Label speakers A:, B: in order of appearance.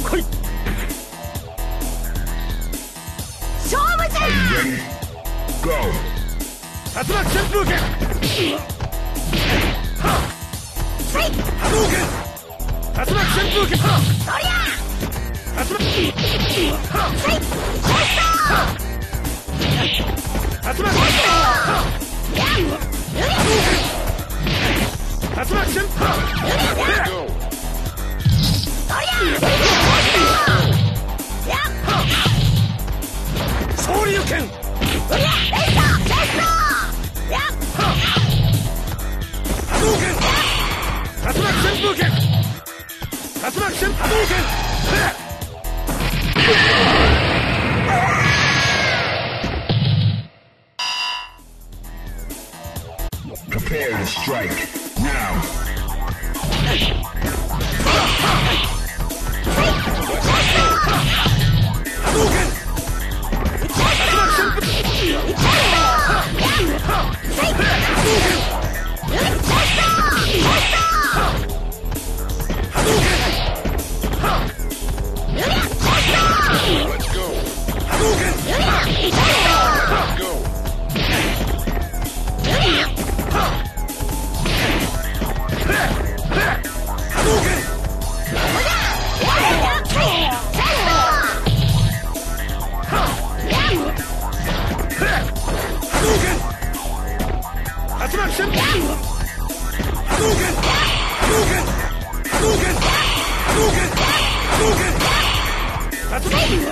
A: 来い。
B: 勝負じゃ。
A: 竜巻旋風剣。
B: はい。
A: 波動拳。竜巻旋風剣。
B: そりゃ。
A: 竜巻。
B: はい。
A: 竜巻。
B: や。
A: 竜巻旋風。
B: そりゃ。や。
A: 昇竜拳。
B: そりゃ。レッド。や。
A: 波動拳。竜巻旋風剣。竜巻旋波動拳。
C: Prepare to strike now.
A: Hadouken!
C: Let's go.
A: Hadouken!
C: Let's go.
A: Hadouken! Hadouken! Hatsumaku Hadouken! Hadouken! Hadouken! Hadouken! Hadouken! Hatsumaku